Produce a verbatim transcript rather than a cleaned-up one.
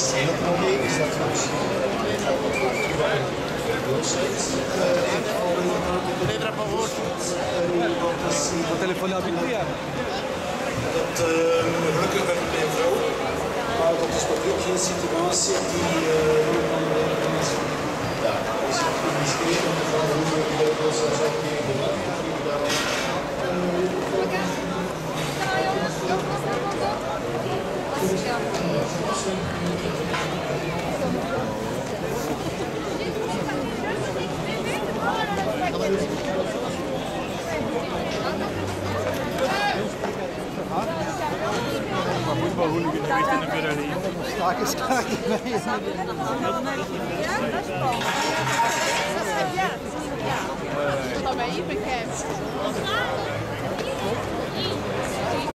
Oké, is dat misschien Pedra por favor. Wat telefoon heb je nog? Dat uh, gelukkig ben ik bij een vrouw, maar dat is natuurlijk geen situatie die uh, ja, is geschreven van hoe we dat zou zijn tegen Voetbalhooligan geweest in de Pyrenee. Staken, staken mee. Dat is dat bij je bekend.